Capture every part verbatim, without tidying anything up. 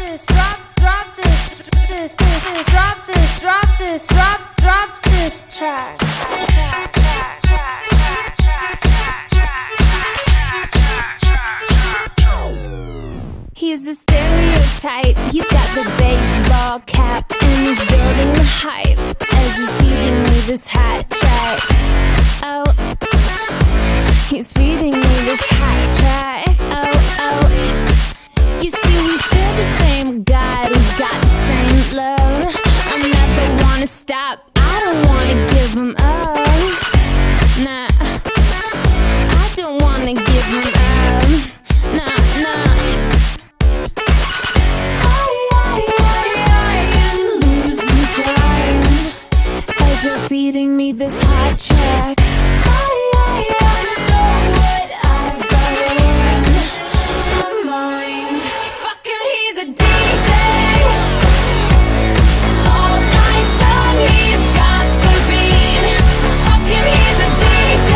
this, drop, drop this, this, this, this, drop this, drop this, drop, drop this track. He's a stereotype, he's got the baseball cap, and he's building the hype as he's feeding me this hot track. Oh, he's feeding me this hot track. Oh, oh, you see we share the same God, we got the same love. I never wanna stop, I don't wanna give him up. Nah, I don't wanna give him up. Nah, nah. You're feeding me this hot track. I, I, I know what I've got on my mind. Fuck him, he's a D J. All night long he's got the beat. Fuck him, he's a D J.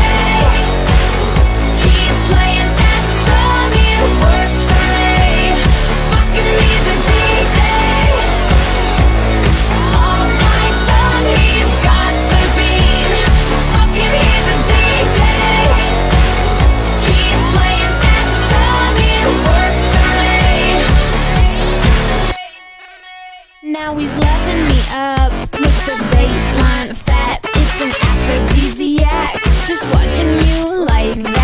Keep playing that song, it works for me. Fuck him, he's a D J. All night long he's got now he's loving me up with the baseline fat. It's an aphrodisiac, just watching you like that.